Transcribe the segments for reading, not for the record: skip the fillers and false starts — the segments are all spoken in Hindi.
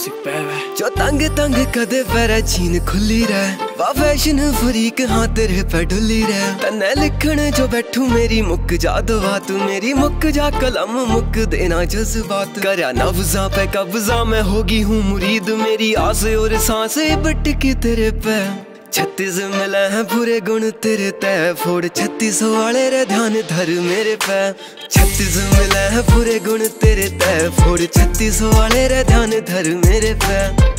म्यूजिक पे जो तंग तंग कदे पैरा जीन खुली रह वा फैशन फरीक हाँ तेरे पे डुली रह तन्ने लिखण जो बैठू मेरी मुक जा दुआ तू मेरी मुक जा कलम मुक देना जज्बात करया नब्ज़ा पे कब्जा मैं होगी हूँ मुरीद मेरी आस और सांस बटकी तेरे पे 36 मिले हैं पूरे गुण तेरे तय फोड़ 36 वाले रे ध्यान धर मेरे पे 36 मिले हैं पूरे गुण तेरे तय फोड़ 36 वाले रे ध्यान धर मेरे पे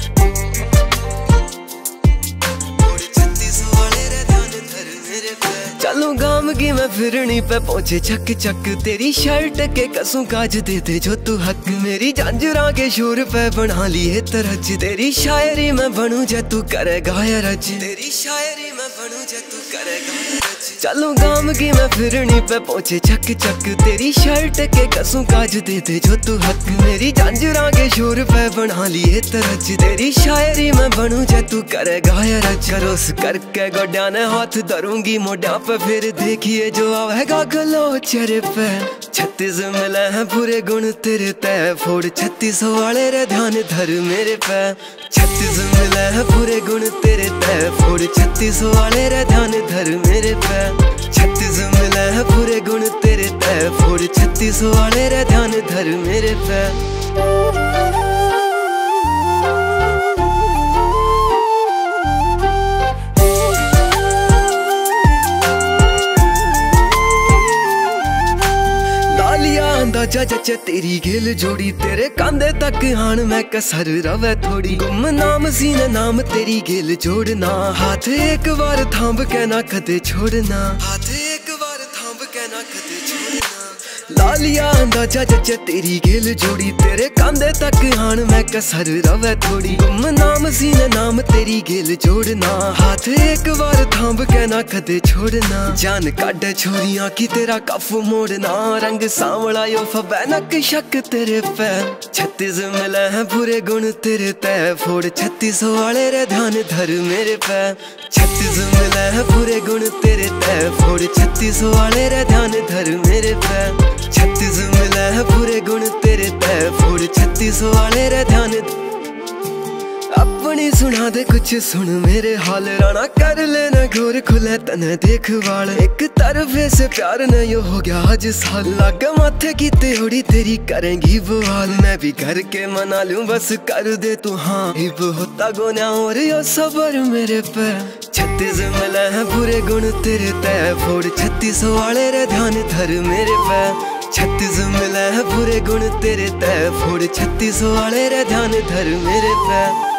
चलूं गाम की मैं फिरनी पे पहुंचे चक चक तेरी शर्ट के कसू काज दे दे जो तू हक मेरी झांझरा के शोर पे बना लिए तरज तेरी शायरी में बनूं जे तू करेगा या रज तेरी शायरी में बनूं जे तू करेगा या रज चलूं गाम की मैं फिरनी पे पहुंचे चक चक तेरी शर्ट के कसू काज दे दे जो तू हक मेरी झांझरा के शोर पे बना लिए तरज तेरी शायरी में बनूं जे तू करेगा या रज करोस करके गोड्या ने हाथ धरूंगी मोड्या पे फिर देखिए जो आवेगा गलो चेहरे पे 36 मिले हैं पूरे गुण तेरे तय फोड़ 36 वाले रे ध्यान धर मेरे पे 36 मिले हैं पूरे गुण तेरे तय फोड़ 36 वाले रे ध्यान धर मेरे पे 36 मिले हैं पूरे गुण तेरे तय फोड़ 36 वाले रे ध्यान धर मेरे पे अंदाजा जच तेरी गेल जोड़ी तेरे कांधे तक हान मैं कसर रवे थोड़ी गुम नाम सीने नाम तेरी गेल जोड़ना हाथ एक बार थांब के ना कदे छोड़ना हाथ एक बार थांब के ना कदे छोड़ना लालिया अंदाजा जच तेरी गेल जोड़ी तेरे कांधे तक हान मैं कसर रवे थोड़ी गुम नाम सीने नाम तेरी गेल जोड़ना हाथ एक बार थांब के ना कदे छोड़ना जान काटे छोरियां की तेरा कफ मोड़ना रंग सांवला यो फबैनक शक तेरे पे 36 मिले हैं पूरे गुण तेरे तय फोड़ 36 वाले रे ध्यान धर मेरे पे 36 मिले हैं पूरे गुण तेरे तय फोड़ 36 वाले रे ध्यान धर मेरे पे 36 मिले हैं पूरे गुण तेरे तय फोड़ 36 वाले रे ध्यान अपनी सुना दे कुछ सुन मेरे हाल राना कर लेना घोर खुले तने देख वाल एक तरफे से प्यार न यो हो गया आज साल लागे माथे की तेड़ी तेरी करेंगी वो हाल मैं भी घर के मना लूं बस कर दे तू हाँ हिब होता गोना और यो सबर मेरे पे 36 मिले हैं पूरे गुण तेरे तय फोड़ 36 वाले रे ध्यान धर मेरे पे 36 मिले हैं पूरे गुण तेरे तय फोड़ 36 वाले रे ध्यान धर मेरे पे